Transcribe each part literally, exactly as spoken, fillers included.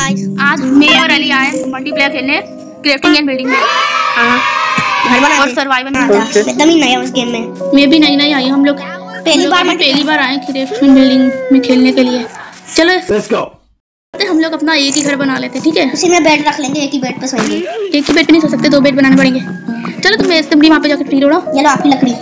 Guys, आज मैं और अली आए मल्टीप्लेयर खेलने क्राफ्टिंग एंड बिल्डिंग में। हाँ घर बना और सर्वाइवल में। एकदम ही नया उस गेम में। मैं भी नई नई आई, हम लोग पहली बार पहली बार आए क्राफ्टिंग बिल्डिंग में खेलने के लिए। चलो लेट्स गो। हम लोग अपना एक ही घर बना लेते, ठीक है? उसी में बेड रख लेंगे, एक ही बेड पे सोएंगे। एक ही बेड पे नहीं सो सकते, दो बेड बनाने पड़ेंगे। चलो तुम तुम भी वहाँ पे जाके फ्री रहो। ये लो आपकी लकड़ी।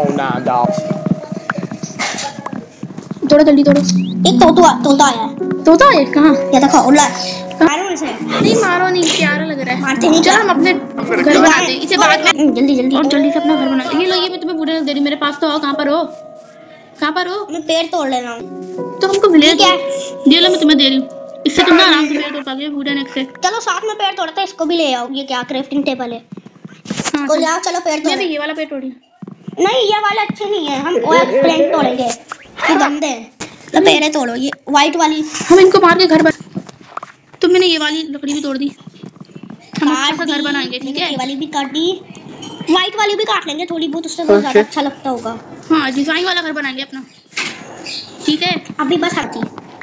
तोड़ो जल्दी तोड़ो। एक तोता तोता आया है। तोता है कहाँ? ये देखो उड़ा। मारो इसे। नहीं मारो नहीं, प्यारा लग रहा है। मारते नहीं। चलो हम अपने घर बनाते हैं इसे बाद में। जल्दी जल्दी और जल्दी से अपना घर बना। ये लो, ये मैं तुम्हें वुडन दे रही, मेरे पास तो आओ। कहाँ पर हो? कहाँ पर हो? मैं पेड़ तोड़ ले रहा हूँ। तो हमको विलेज ये लो, मैं तुम्हें दे रही हूँ। इससे तुम ना आराम से पेड़ तोड़ पाओगे वुडन एक से। चलो साथ में पेड़ तोड़ते हैं, इसको भी ले आओ। ये क्या क्राफ्टिंग टेबल है? हाँ, इसको ले आओ, चलो पेड़ तोड़। मैं भी ये वाला पेड़ तोड़ी। नहीं ये वाला अच्छे नहीं है, हम और प्लैंक तोड़ेंगे। ये गंदे हैं। तो पेड़े तोड़ो, ये व्हाइट वाली। हम इनको मार के घर बना। तो मैंने ये वाली लकड़ी भी तोड़ दी। हम अच्छा सा घर बनाएंगे, ठीक है? ये वाली भी काट दी, व्हाइट वाली भी काट लेंगे थोड़ी बहुत, उससे बहुत ज्यादा अच्छा लगता होगा। हाँ, डिजाइन वाला घर बनाएंगे अपना, ठीक है? अभी बस आती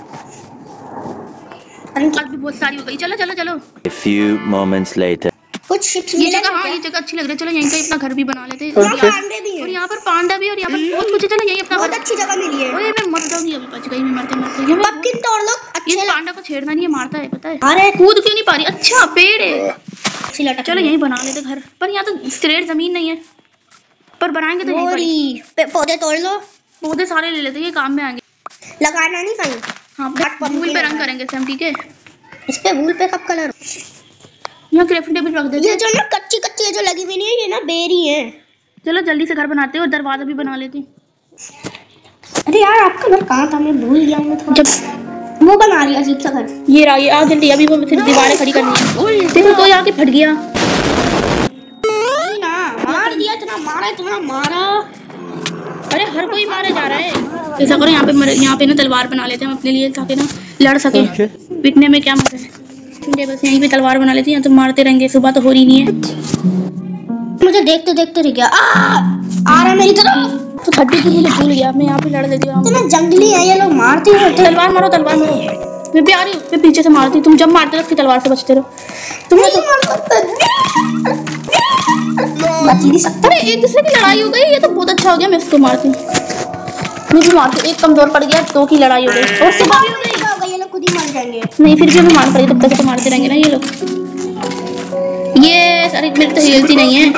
आज भी बहुत सारी हो गई। चलो चलो चलो। A few moments later. कुछ शिप्स ये जगह, हाँ ये जगह अच्छी लग रही है। चलो यहीं पे अपना घर भी बना लेते हैं। और यहाँ पर पांडा भी, और यहाँ पर बहुत कुछ है। चलो यहीं अपना बहुत अच्छी जगह मिली है। ओए मैं मर जाऊंगी, अभी बच गई मैं मरते मरते। पम्पकिन तोड़ लो। ये पांडा को छेड़ना नहीं है, मारता है, पता है? अरे कूद क्यों नहीं पा रही? अच्छा पेड़ है। चलो यहीं बना लेते घर, पर यहाँ तो स्ट्रेट जमीन नहीं है, पर बनाएंगे तो यहीं पर। पौधे तोड़ लो। पौधे सारे ले लेते हैं, ये काम में आएंगे। लगाना नहीं कहीं। हाँ, वूल पे रंग करेंगे हम, ठीक है? इस पे वूल पे कब कलर? यहाँ क्राफ्टिंग टेबल रख देते हैं। ये जो ना कच्ची कच्ची है जो लगी हुई नहीं है, ये ना बेरी है। चलो जल्दी से घर बनाते हैं और दरवाजा भी बना लेते हैं। अरे यार आपका घर कहाँ था? मैं भूल गया हूँ थोड़ा। जब वो बना लिया अजीब सा घर। ये रहा, ये आओ जल्दी, अभी वो सिर्फ दीवारें खड़ी करनी है। देखो तो यहाँ के फट गया ना, मार दिया, इतना मारा इतना मारा। अरे हर कोई मारे जा रहा है। ऐसा करो, यहाँ पे यहाँ पे ना तलवार बना लेते हैं हम अपने लिए, ताकि ना लड़ सके। पिटने में क्या मजा है? बस यहीं पे तलवार बना लेते हैं, तो मारते रहेंगे। सुबह तो हो रही नहीं है। मुझे देखते देखते रह गया। आ, आ रहा मेरी तरफ। तो हड्डी की मुझे भूल गया, मैं यहाँ पे लड़ लेती हूँ। इतना जंगली है ये लोग, मारते हैं। तलवार मारो, तलवार मारो। मैं भी आ रही हूँ, मैं पीछे से मारती हूँ। तुम जब मारते हो उसकी तलवार से बचते रहो। तुमने तो बच ही नहीं सकता। अरे एक दूसरे की लड़ाई हो गई, ये तो बहुत अच्छा हो गया। मैं इसको मारती हूँ, मैं भी मारती हूँ। एक कमजोर पड़ गया, दो की लड़ाई हो गई। और सुबह भी हो गई। ये लोग खुद ही मर जाएंगे। नहीं फिर भी हमें मार पड़ेगी, तब तक तो मारते रहेंगे ना ये लोग। ये अरे मेरी तो हिलती नहीं है।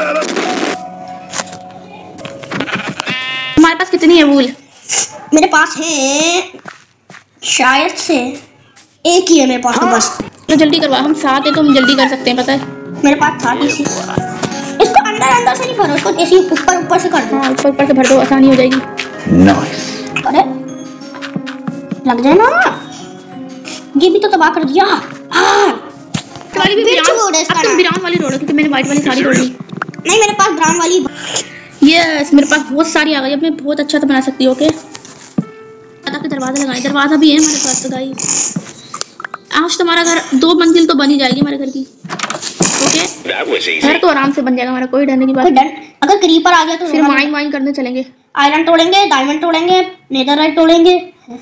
हमारे पास कितनी है वूल? मेरे पास है शायद से एक ही है मेरे पास। तो बस तो जल्दी करवा, हम साथ है तो हम जल्दी कर सकते हैं, पता है? मेरे पास था इसी। इसको अंदर अंदर से नहीं भरो, इसको ऐसे ऊपर ऊपर से कर दो। हाँ ऊपर ऊपर से भर दो, आसानी हो जाएगी। Nice. अरे लग जाए ना। ये भी तो तबाह कर दिया। हाँ वाली भी ब्राउन, अब तुम ब्राउन वाली तोड़ो, क्योंकि मैंने व्हाइट वाली सारी तोड़ दी। नहीं मेरे पास ब्राउन वाली। यस मेरे पास बहुत सारी आ गई। अब मैं बहुत अच्छा तो बना सकती हूँ। ओके ताकि दरवाजा लगाए, दरवाजा भी है हमारे पास। तो गाइस आज तुम्हारा घर दो मंजिल तो बन ही जाएगी हमारे घर की। ओके घर तो आराम से बन जाएगा हमारा, कोई डरने की बात नहीं। अगर क्रीपर आ गया तो फिर माइन वाइन करने चलेंगे। आयरन तोड़ेंगे, डायमंड तोड़ेंगे, नेदरराइट तोड़ेंगे।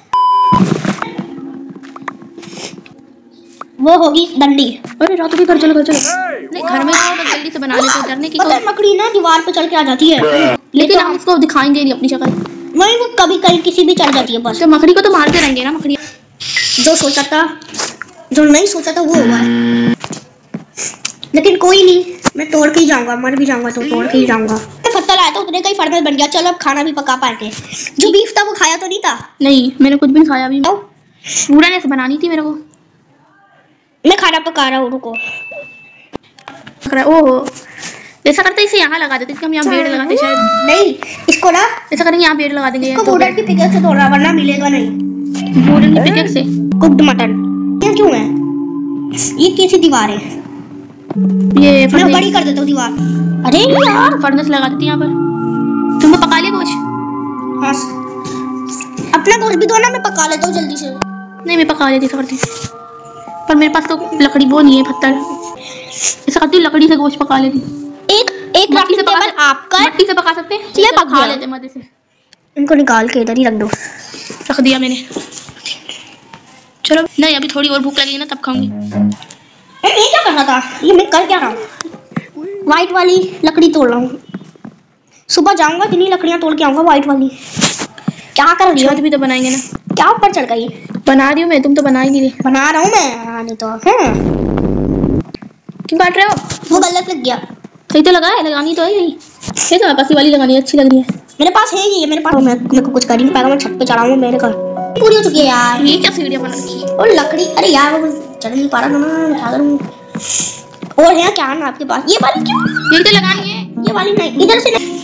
वो होगी डंडी। अरे रात भी घर चलो, घर चलो। नहीं घर में आओ तो जल्दी से बना लेते, डरने की कोई। मकड़ी ना दीवार पे चढ़ के आ जाती है, लेकिन हम इसको दिखाएंगे नहीं अपनी शक्ल। वही वो कभी कहीं किसी भी चढ़ जाती है बस। तो मकड़ी को तो मारते रहेंगे ना। मकड़ी जो सोचा था, जो नहीं सोचा था वो हुआ है। लेकिन कोई नहीं, मैं तोड़ के ही जाऊंगा। मर भी जाऊंगा तो तोड़ के ही जाऊंगा। पत्थर आया था, उतने का ही फर्नेस बन गया। चलो अब खाना भी पका पाएंगे। जो बीफ था वो खाया तो नहीं था? नहीं मैंने कुछ भी नहीं खाया अभी। पूरा ऐसे बनानी थी मेरे को। मैं खाना पका रहा हूँ, रुको। ओहो ऐसा करते इसे यहाँ लगा देते, हम यहाँ पेड़ लगाते शायद। नहीं इसको ना ऐसा करेंगे, यहाँ पेड़ लगा देंगे। इसको वुडन की पिकेक्स से तोड़ना, वरना मिलेगा नहीं। वुडन की पिकेक्स से कुक्ड मटन। ये क्यों है? ये कैसी दीवार है? ये मैं बड़ी कर देता हूँ दीवार। अरे यार फर्नेस लगा देती यहाँ पर। तुमको पका लिया गोश्त? हाँ अपना गोश्त भी दो ना, मैं पका लेता हूँ जल्दी से। नहीं मैं पका लेती करती, पर मेरे पास तो लकड़ी वो नहीं है, पत्थर। ऐसा करती लकड़ी से गोश्त पका लेती। एक एक मट्टी से पका, आपका मट्टी से पका सकते हैं। ये पका लेते मजे से। इनको निकाल के इधर ही रख दो। रख दिया मैंने। चलो नहीं, अभी थोड़ी और भूख लगेगी ना तब खाऊंगी। मैं ये क्या कर रहा था? ये मैं कर क्या रहा हूँ? व्हाइट वाली लकड़ी तोड़ रहा हूँ। सुबह जाऊंगा इतनी लकड़ियाँ तोड़ के आऊंगा व्हाइट वाली। क्या कर रही हो? छत भी तो बनाएंगे ना। क्या ऊपर चढ़ गई? बना रही हूँ मैं, तुम तो बना ही नहीं रही। बना रहा हूँ मैं। हाँ नहीं तो हैं। क्यों काट रहे हो? वो गलत लग गया। सही तो लगा है, लगानी तो है यही। ये तो पास वाली लगानी है, अच्छी लग रही है। मेरे पास है ये, मेरे पास। मैं मेरे को कुछ कर ही नहीं पाएगा। मैं छत पे चढ़ा हूँ, मेरे घर पूरी हो चुकी है यार। ये क्या सीढ़ियाँ बना रखी है? और लकड़ी, अरे यार वो चढ़ नहीं पा रहा ना, उठा कर। और है क्या ना आपके पास? ये वाली क्यों? यही तो लगानी है। ये वाली नहीं, इधर से नहीं।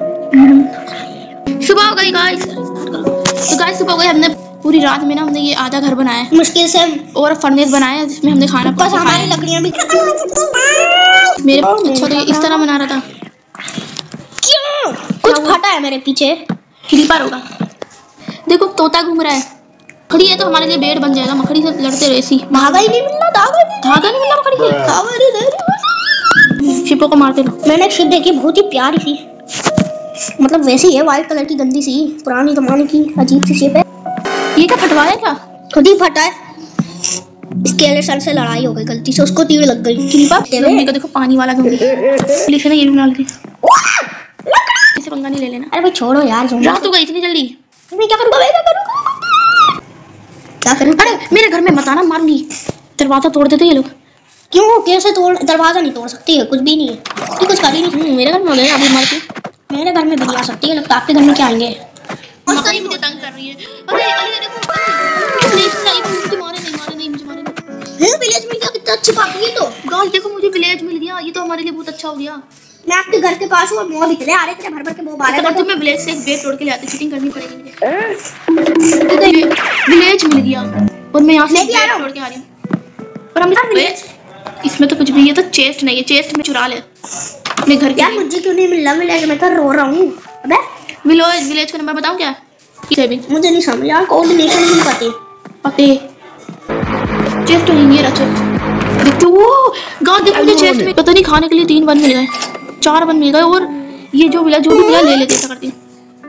सुबह हो गई गाइस। तो गाइस सुबह हो गई, हमने पूरी रात में ना हमने ये आधा घर बनाया है मुश्किल से, और फर्नेस बनाया है जिसमें हमने खाना बस हमारी लकड़ियां भी। मेरे अच्छा तो इस तरह बना रहा था। क्यों? कुछ फटा है मेरे पीछे। क्रीपर होगा। देखो तोता घूम रहा है। मकड़ी है तो हमारे लिए बेड बन जाएगा। मकड़ी से लड़ते रहे सी। धागा ही नहीं मिलना, धागा नहीं, धागा नहीं मिला मकड़ी से। धागा नहीं दे रही। शिपों को मारते लो। मैंने एक शिप देखी, बहुत ही प्यारी सी, मतलब वैसी है, व्हाइट कलर की, गंदी सी, पुरानी जमाने की अजीब सी शिप है। ये क्या फटवाया क्या? खुद ही फटा है। स्केलेटन से लड़ाई हो गई गलती से, उसको तीर लग गई। क्रीपर को देखो पानी वाला घूम रही है। लिखे ना ये भी बना लेती। इसे पंगा नहीं ले लेना। अरे भाई छोड़ो यार, रात हो गई इतनी जल्दी। मैं क्या करूंगा? मैं क्या करूंगा? क्या करूं? अरे मेरे घर में मत आना, मारूंगी। दरवाजा तोड़ देते ये लोग। क्यों? कैसे तोड़? दरवाजा नहीं तोड़ सकती है, कुछ भी नहीं है। तू कुछ कर ही नहीं। मेरे घर में हो गए अभी मार के। मेरे घर में भी नहीं आ सकती है, लगता आपके घर में क्या आएंगे? मकड़ी मुझे तंग कर रही है। अरे अरे देखो विलेज से आई, मुझे मारे नहीं, मारे नहीं, मुझे मारे नहीं। है विलेज मिल गया, कितना अच्छी बात है। तो गाइस देखो मुझे विलेज मिल गया, ये तो हमारे लिए बहुत अच्छा हो गया। मैं आपके घर के पास हूँ और मॉब इतने आ रहे थे, भर भर के मॉब आ रहे थे। तो मैं विलेज से एक बेड तोड़ के ले आती, चीटिंग करनी पड़ेगी मुझे। विलेज मिल गया और मैं यहाँ से बेड तोड़ के आ रही हूँ। और हम विलेज, इसमें तो कुछ भी, ये तो चेस्ट नहीं है, चेस्ट में चुरा ले अपने घर के। यार मुझे क्यों नहीं मिल रहा विलेज? मैं तो रो रहा हूँ। अबे विलेज विलेज का नंबर बताऊँ क्या? भी मुझे नहीं समझ यार, कोऑर्डिनेशन नहीं पते पते। चेस्ट तो नहीं है, रचो देखो वो गांव देखो मुझे चेस्ट में पता नहीं खाने के लिए तीन बन मिल गए, चार बन मिल गए। और ये जो मिला जो भी मिला ले लेते, ऐसा करती हूँ।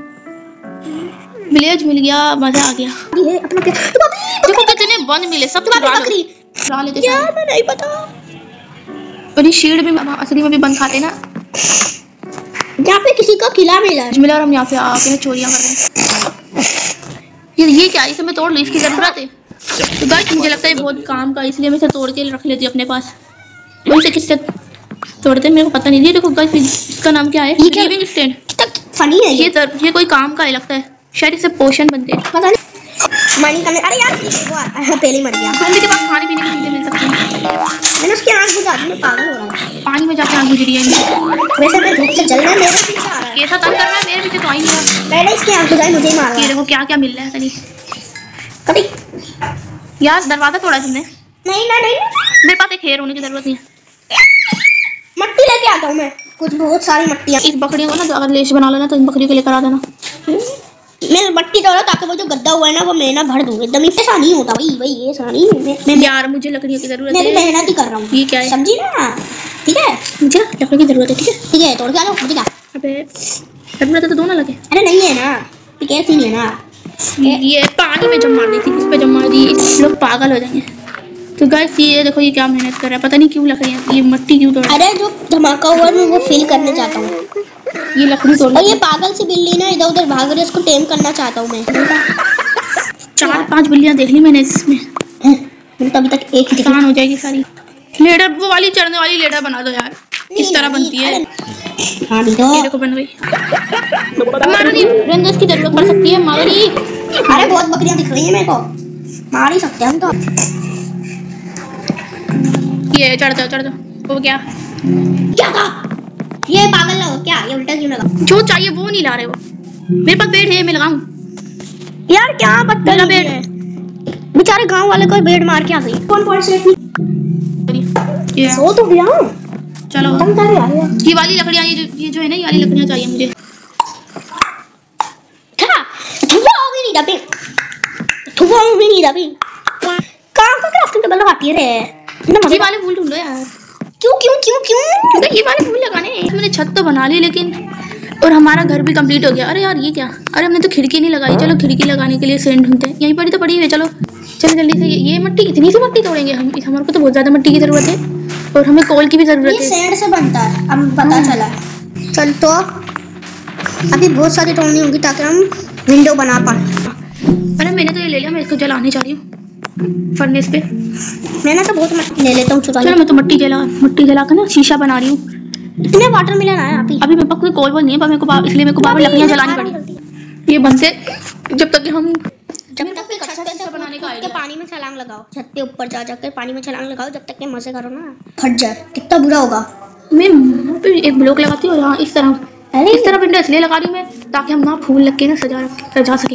विलेज मिल गया, मजा आ गया। ये अपना देखो कितने बन मिले, सब चुरा लो, चुरा लेते यार। मैं नहीं पता। और ये शील्ड भी असली में भी बन खाते ना। यहाँ पे किसी का किला मिला है मिला और हम यहाँ पे आके चोरियां कर रहे हैं। ये ये क्या है? इसे मैं तोड़ लूं, इसकी जरूरत है? तो गाइस मुझे लगता है बहुत काम का, इसलिए मैं इसे तोड़ के रख लेती हूँ अपने पास। वैसे किससे तोड़ते हैं मेरे को पता नहीं। ये देखो गाइस इसका नाम क्या है? Living stand. फनी है ये। ये ये कोई काम का है लगता है, शायद इससे पोशन बनते हैं, पता नहीं। माइनिंग करने। अरे यार वो पहले ही मर गया। मम्मी के पास खाने पीने की चीजें मिल सकती हैं। मैंने उसकी आँख बुझा दी, मैं पागल हो रहा हूँ। पानी में जाके आँख बुझ रही है। वैसे मैं धूप से जल रहा है, मेरे पीछे आ रहा है। कैसा तंग कर रहा है? मेरे पीछे तो आ ही नहीं रहा। मैंने इसकी आँख बुझाई, मुझे ही मार रहा ये है। देखो क्या क्या मिल रहा है। कहीं कभी यार दरवाजा तोड़ा तुमने? नहीं ना नहीं, मेरे पास एक हेयर होने की जरूरत नहीं है। मट्टी लेके आता हूँ मैं, कुछ बहुत सारी मट्टियाँ। इस बकरियों को ना अगर लेश बना लेना तो इन बकरियों को लेकर आ देना। मैं मट्टी तोड़ा ताकि वो जो गद्दा हुआ है ना वो मैं ना भर दूँ। एकदम ऐसा नहीं होता भाई भाई, ये ऐसा नहीं। मैं, मैं यार मुझे लकड़ियों की जरूरत मैं भी है। मेहनत ही कर रहा हूँ। ये क्या है? समझी ना? ठीक है, मुझे ना लकड़ी की जरूरत है। ठीक है ठीक है, तोड़ के आ लो। मुझे क्या? अबे जरूरत है तो दो ना लगे। अरे नहीं है ना, ठीक है, नहीं है ना। ये पानी में जम मार दी थी, किस पे जम मार दी? लोग पागल हो जाएंगे। तो गाइस ये देखो ये क्या मेहनत कर रहा है, पता नहीं क्यों लकड़ियाँ, ये मट्टी क्यों तोड़। अरे जो धमाका हुआ है मैं वो फील करने चाहता हूँ। ये लकड़ी तोड़। और ये पागल सी बिल्ली ना इधर उधर भाग रही है, उसको टेम करना चाहता हूँ मैं। चार पांच बिल्लियाँ देख ली मैंने इसमें, तो अभी तक एक ही कान हो जाएगी सारी। लेडर वो वाली चढ़ने वाली लेडर बना दो यार, किस तरह बनती है? हाँ भी तो। ये देखो बन गई। मारो नहीं, रेंजर्स की जरूरत पड़ सकती है, मारो नहीं। अरे बहुत बकरियां दिख रही हैं मेरे को, मार ही सकते हैं हम तो। ये चढ़ जाओ चढ़ जाओ। वो क्या क्या था ये? पागल ना हो क्या? ये उल्टा क्यों लगा? जो चाहिए वो नहीं ला रहे हो। मेरे पास बेड है, मैं लगाऊं? यार क्या पत्ता बेड है? बेचारे गांव वाले को बेड मार के आ गई। कौन पॉइंट से ये सो तो गया। चलो तुम कर यार ये वाली लकड़ियां, ये जो ये जो है ना, ये वाली लकड़ियां चाहिए मुझे। क्या धुआं भी नहीं दबे, धुआं भी नहीं दबे। काम का क्राफ्टिंग टेबल लगाती है रे। ये वाले फूल ढूंढो यार। क्यों क्यों क्यों क्यों? तो ये वाले फूल लगाने हैं। मैंने छत तो बना ली लेकिन, और हमारा घर भी कंप्लीट हो गया। अरे यार ये क्या? अरे हमने तो खिड़की नहीं लगाई। चलो खिड़की लगाने के लिए सेंड ढूंढते हैं। यहीं पर ही तो पड़ी हुई है। चलो चलो जल्दी से, ये, ये मट्टी, इतनी सी मट्टी तोड़ेंगे हम? हमारे को तो बहुत ज्यादा मट्टी की जरूरत है और हमें कोल की भी जरूरत ये है। सैंड से बनता है, अब पता चला है। चल तो अभी बहुत सारी तोड़नी होगी ताकि हम विंडो बना पाए। अरे मैंने तो ये ले लिया, मैं इसको जलाने जा रही हूँ फर्नेस पे। मैंने तो बहुत मट्टी ले लेता हूँ चुरा। चलो मैं तो मट्टी जला मट्टी जला कर ना शीशा बना रही हूँ। इतने वाटर मिलन आया अभी। अभी मेरे पास कोई कोल वोल नहीं है, पर मेरे को बा- इसलिए मेरे को बाबा लकड़ियाँ जलानी पड़ी। ये बनते जब तक कि हम जब तक कि छत पे बनाने का के आइडिया। पानी में छलांग लगाओ, छत पे ऊपर जा जाकर पानी में छलांग लगाओ, जब तक के मजे करो ना, फट जाए कितना बुरा होगा। मैं मुंह पे एक ब्लॉक लगाती हूँ यहाँ इस तरह, अरे इस तरह विंडो इसलिए लगा रही हूँ मैं ताकि हम ना फूल लग के ना सजा सजा सके।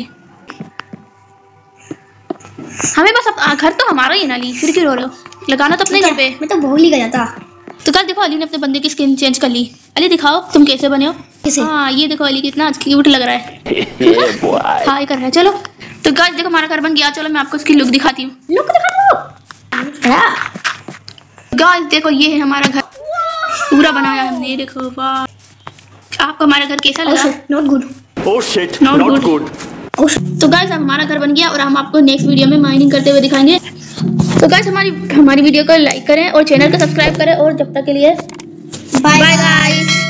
हमें बस अब घर तो हमारा ही है ना, ली फिर क्यों रो रहे हो? लगाना तो अपने घर पे। मैं तो भूल ही गया था। तो कल देखो अली ने अपने बंदे की स्किन चेंज कर ली। अली दिखाओ तुम कैसे बने हो। कैसे? हाँ ये देखो अली कितना आज क्यूट लग रहा है। Yeah, boy. हाय कर रहा है। चलो तो गाइस देखो हमारा घर बन गया। चलो मैं आपको इसकी लुक दिखाती हूँ। लुक दिखा दो। गाइस देखो ये है हमारा घर, पूरा बनाया हमने। ये देखो वाह, आपको हमारा घर कैसा लगा? Not good. Oh shit, Not not, good. good. तो गाइस अब हमारा घर बन गया और हम आपको नेक्स्ट वीडियो में माइनिंग करते हुए दिखाएंगे। तो गाइस हमारी हमारी वीडियो को लाइक करें और चैनल को सब्सक्राइब करें और जब तक के लिए बाय बाय।